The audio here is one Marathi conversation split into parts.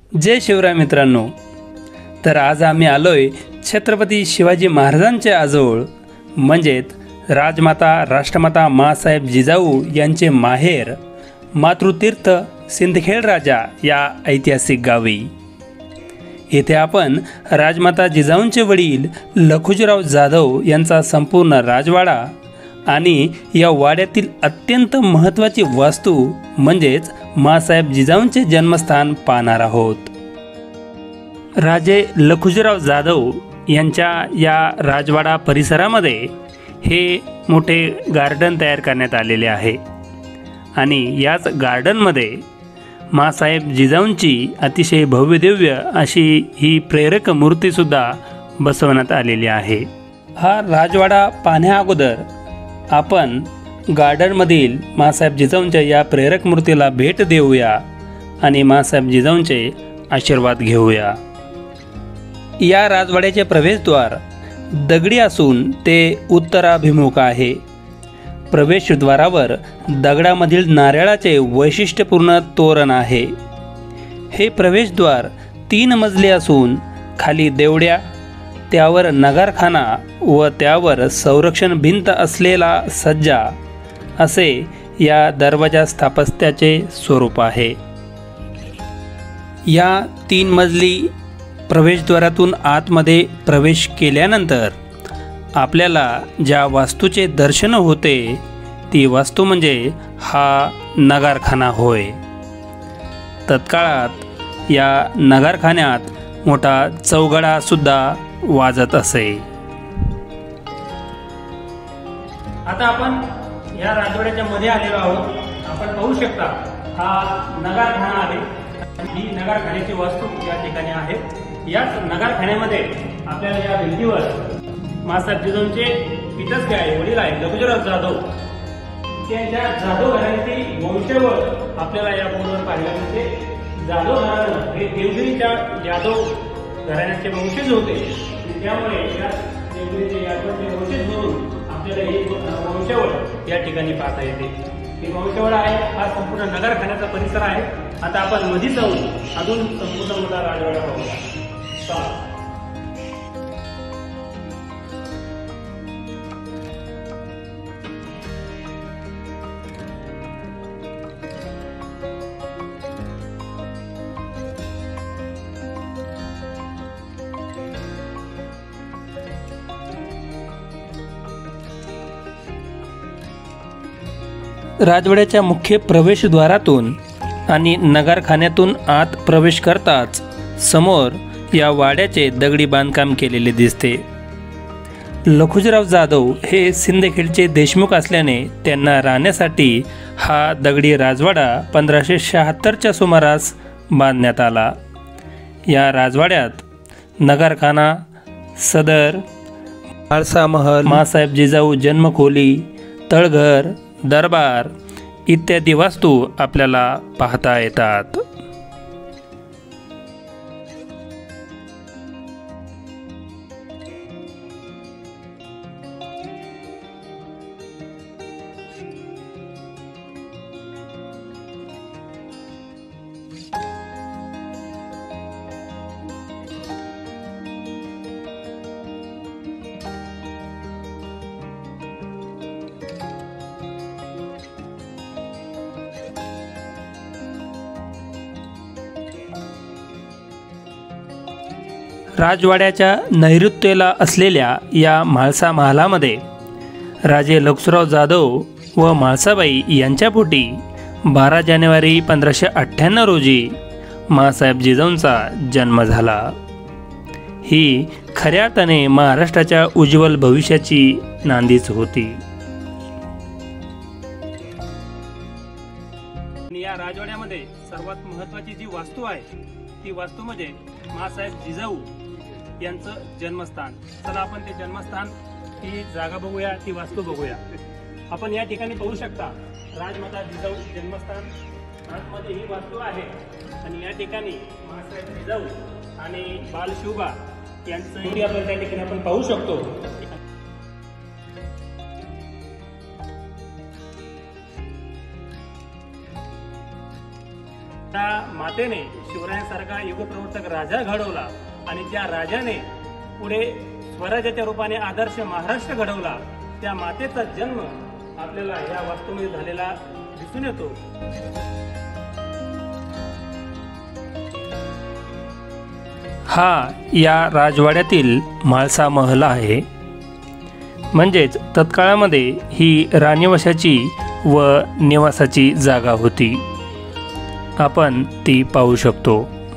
जय शिवराय मित्रांनो। तर आज आम्ही आलोय छत्रपती शिवाजी महाराजांच्या आजोळ म्हणजेच राजमाता राष्ट्रमाता माँसाहेब जिजाऊ यांचे माहेर मातृतीर्थ सिंदखेड राजा या ऐतिहासिक गावी। येथे आपण राजमाता जिजाऊंचे वडील लखुजीराव जाधव यांचा संपूर्ण राजवाडा आणि या वाड्यातील अत्यंत महत्त्वाची वास्तू म्हणजेच माँसाहेब जिजाऊंचे जन्मस्थान पाहणार आहोत। राजे लखुजीराव जाधव यांच्या या राजवाडा परिसरामध्ये हे मोठे गार्डन तयार करण्यात आलेले आहे आणि याच गार्डनमध्ये माँसाहेब जिजाऊंची अतिशय भव्यदिव्य अशी ही प्रेरक मूर्तीसुद्धा बसवण्यात आलेली आहे। हा राजवाडा पाहण्याअगोदर आपण गार्डनमधील माँसाहेब जिजाऊंच्या या प्रेरक मूर्तीला भेट देऊया आणि माँसाहेब जिजाऊंचे आशीर्वाद घेऊया। या राजवाड्याचे प्रवेशद्वार दगडी असून ते उत्तराभिमुख आहे। प्रवेशद्वारावर दगडामधील नारळाचे वैशिष्ट्यपूर्ण तोरण आहे। हे प्रवेशद्वार 3 मजली असून खाली देवड्या, त्यावर नगारखाना व त्यावर संरक्षण भिंत असलेला सज्जा असे या दरवाजा स्थापत्याचे स्वरूप आहे। या 3 मजली प्रवेशद्वारातून आतमध्ये प्रवेश केल्यानंतर आपल्याला ज्या वास्तूचे दर्शन होते ती वास्तू म्हणजे हा नगारखाना होय। तत्काळात या नगारखान्यात मोठा चौघडा सुद्धा वाजत असे। आता आपण या राजवाड्याच्या मध्ये आलेलो आहोत। आपण पाहू शकता हा नगारखाना आहे। ही नगारखान्याची वास्तू या ठिकाणी आहे। याच नगारखान्यामध्ये आपल्याला या भिंतीवर माँसाहेब जिजाऊंचे पितसके आहे, वडील आहे लखुजीराव जाधव, त्यांच्या जाधव घराण्याची वंशावळ आपल्याला या बोर्डवर पाहायला मिळते। जाधव घराणं हे देवगिरीच्या यादव घराण्याचे वंशज होते, त्यामुळे या देवगिरीचे यादवचे वंशज म्हणून आपल्याला ही वंशावळ या ठिकाणी पाहता येते। ही वंशावळ आहे, हा संपूर्ण नगरखान्याचा परिसर आहे। आता आपण मध्ये जाऊन अजून संपूर्ण मोठा राजवाडा पाहूया। राजवाड्याच्या मुख्य प्रवेशद्वारातून आणि नगारखान्यातून आत प्रवेश करताच समोर या वाड्याचे दगडी बांधकाम केलेले दिसते। लखुजीराव जाधव हे सिंदखेडचे देशमुख असल्याने त्यांना राहण्यासाठी हा दगडी राजवाडा 1576च्या सुमारास बांधण्यात आला। या राजवाड्यात नगारखाना, सदर, म्हाळसा महल, माँसाहेब जिजाऊ जन्मखोली, तळघर, दरबार इत्यादी वास्तू आपल्याला पाहता येतात। राजवाड्याच्या नैऋत्येला असलेल्या या म्हाळसा महालामध्ये राजे लखुजीराव जाधव व म्हाळसाबाई यांच्या पोटी 12 जानेवारी 1598 रोजी माँसाहेब जिजाऊंचा जन्म झाला। ही खऱ्या अर्थाने महाराष्ट्राच्या उज्ज्वल भविष्याची नांदीच होती। या राजवाड्यामध्ये सर्वात महत्त्वाची जी वास्तू आहे ती वास्तू म्हणजे माँसाहेब जिजाऊ यांचं जन्मस्थान। चला आपण ते जन्मस्थान, ती जागा बघूया, ती वास्तू बघूया। आपण या ठिकाणी पाहू शकता राजमाता जिजाऊ जन्मस्थान। आतमध्ये ही वास्तू आहे आणि या ठिकाणी माँसाहेब जिजाऊ आणि बालशिवबा यांचं आपण त्या ठिकाणी आपण पाहू शकतो। त्या मातेने शिवरायांसारखा युगप्रवर्तक राजा घडवला आणि त्या राजाने पुढे स्वराज्याच्या रूपाने आदर्श महाराष्ट्र घडवला, त्या मातेचा जन्म आपल्याला या वास्तूमध्ये झालेला दिसून येतो। हा या राजवाड्यातील म्हाळसा महल आहे, म्हणजेच तत्काळामध्ये ही राणीवशाची व निवासाची जागा होती। आपण ती पाहू शकतो।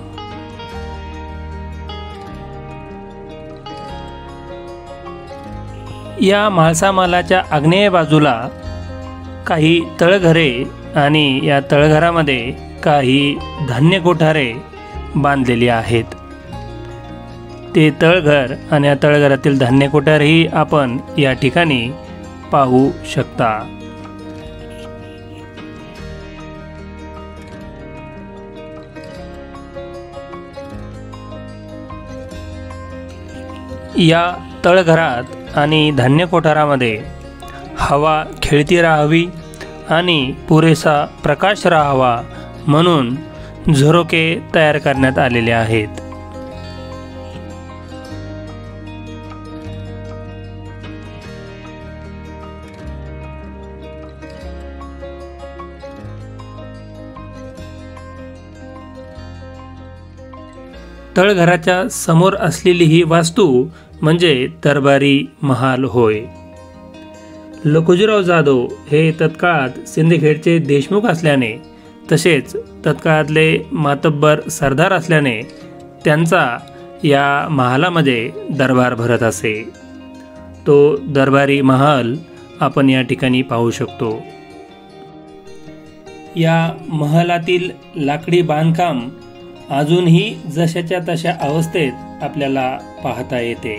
या म्हाळसा महालाच्या आग्नेय बाजूला काही तळघरे आणि या तळघरामध्ये काही धान्य कोठारे बांधलेली आहेत। ते तळघर आणि या तळघरातील धान्य कोठारही आपण या ठिकाणी पाहू शकता। या तळघरात आणि धान्य कोठारामध्ये हवा खेळती राहावी आणि पुरेसा प्रकाश राहावा म्हणून झरोके तयार करण्यात आलेले आहेत। तळघराच्या समोर असलेली ही वास्तू म्हणजे दरबारी महाल होय। लखुजीराव जाधव हे तत्काळात सिंदखेडचे देशमुख असल्याने तसेच तत्काळातले मातब्बर सरदार असल्याने त्यांचा या महालामध्ये दरबार भरत असे। तो दरबारी महाल आपण या ठिकाणी पाहू शकतो। या महालातील लाकडी बांधकाम अजूनही जशाच्या तशा अवस्थेत आपल्याला पाहता येते।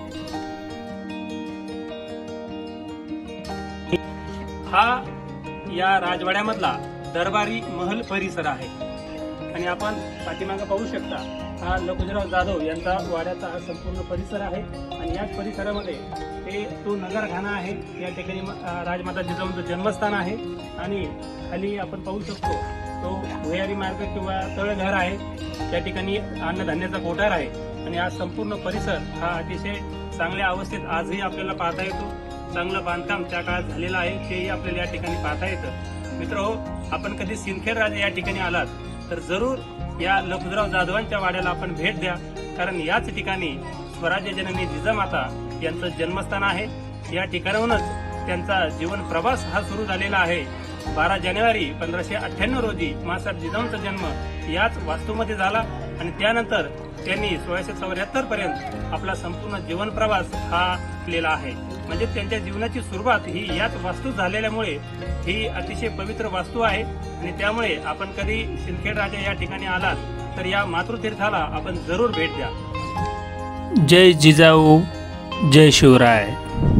हा या राजवाड्यामधला दरबारी महल परिसर आहे आणि आपण पाठीमागे पाहू शकता हा लखुजीराव जाधव यांचा वाड्याचा हा संपूर्ण परिसर आहे आणि याच परिसरामध्ये तो नगरखाना आहे। या ठिकाणी राजमाता जिजाऊंचं जन्मस्थान आहे आणि खाली आपण पाहू शकतो तो भुयारी मार्ग किंवा तळघर आहे। त्या ठिकाणी अन्नधान्याचा कोठार आहे आणि हा संपूर्ण परिसर हा अतिशय चांगल्या अवस्थेत आजही आपल्याला पाहता येतो। चांगलं बांधकाम त्या काळात झालेलं आहे तेही आपल्याला या ठिकाणी पाहता येतं। मित्रहो, आपण कधी सिंदखेड राजा या ठिकाणी आलात तर जरूर या लखुजीराव जाधवांच्या वाड्याला आपण भेट द्या, कारण याच ठिकाणी स्वराज्य जननी जिजामाता यांचं जन्मस्थान आहे। या ठिकाणाहूनच त्यांचा जीवन प्रवास हा सुरू झालेला आहे। 12 जानेवारी 1598 रोजी मासाहेब जिजाऊंचा जन्म याच वास्तूमध्ये झाला आणि त्यानंतर त्यांनी 1674 पर्यंत आपला संपूर्ण जीवन प्रवास हा केलेला आहे। म्हणजे त्यांच्या जीवनाची सुरुवात ही याच वास्तू झालेल्यामुळे ही अतिशय पवित्र वास्तू आहे आणि त्यामुळे आपण कधी सिंदखेड राजा या ठिकाणी आलात तर या मातृतीर्थाला आपण जरूर भेट द्या। जय जिजाऊ, जय शिवराय।